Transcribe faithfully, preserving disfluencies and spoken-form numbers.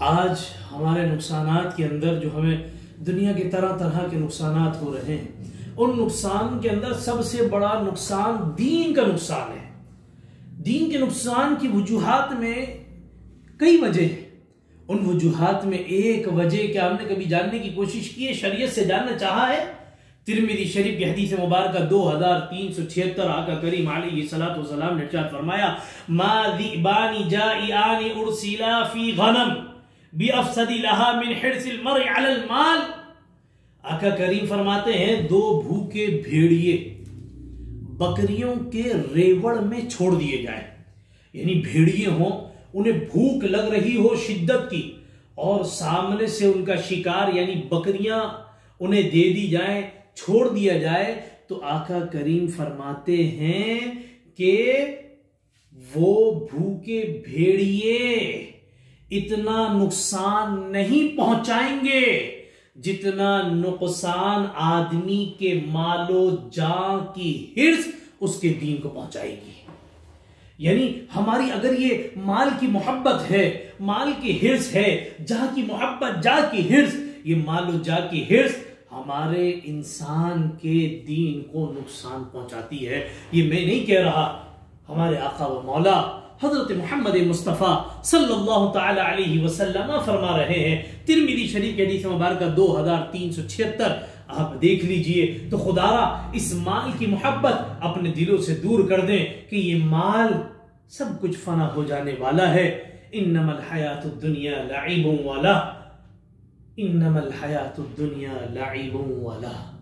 آج ہمارے نقصانات کے اندر جو ہمیں دنیا کے طرح طرح کے نقصانات ہو رہے ہیں، ان نقصان کے اندر سب سے بڑا نقصان دین کا نقصان ہے۔ دین کے نقصان کی وجوہات میں کئی وجہ ہیں۔ ان وجوہات میں ایک وجہ کیا ہم نے کبھی جاننے کی کوشش کی ہے، شریعت سے جاننا چاہا ہے؟ ترمذی شریف کی حدیث مبارکہ دو ہزار تین سو چھہتر، آقا کریم علیہ الصلوۃ والسلام نے ارشاد فرمایا، ما ذئبان جائعان ارسلا فی غنم بافسد لها من حرص المرء علی المال۔ آقا کریم فرماتے ہیں دو بھوکے بھیڑیے بکریوں کے ریوڑ میں چھوڑ دیے جائیں، یعنی بھیڑیے ہوں، انہیں بھوک لگ رہی ہو شدت کی، اور سامنے سے ان کا شکار یعنی بکریاں انہیں دے دی جائیں، چھوڑ دیا جائے، تو آقا کریم فرماتے ہیں کہ وہ بھوکے بھیڑیے اتنا نقصان نہیں پہنچائیں گے جتنا نقصان آدمی کے مال و جان کی حرص اس کے دین کو پہنچائے گی۔ یعنی ہماری اگر یہ مال کی محبت ہے، مال کی حرص ہے، جاہ کی محبت، جاہ کی حرص، یہ مال و جاہ کی حرص ہمارے انسان کے دین کو نقصان پہنچاتی ہے۔ یہ میں نہیں کہہ رہا، ہمارے آقا و مولا حضرت محمد مصطفیٰ صلی اللہ تعالی علیہ وسلم فرما رہے ہیں۔ ترمذی شریف کی حدیث مبارکہ دو ہزار تین سو چھہتر آپ دیکھ لیجئے۔ تو خدارا اس مال کی محبت اپنے دلوں سے دور کر دیں کہ یہ مال سب کچھ فنا ہو جانے والا ہے۔ انما الحیات الدنیا لعب و لہو، انما الحیات الدنیا لعب و لہو۔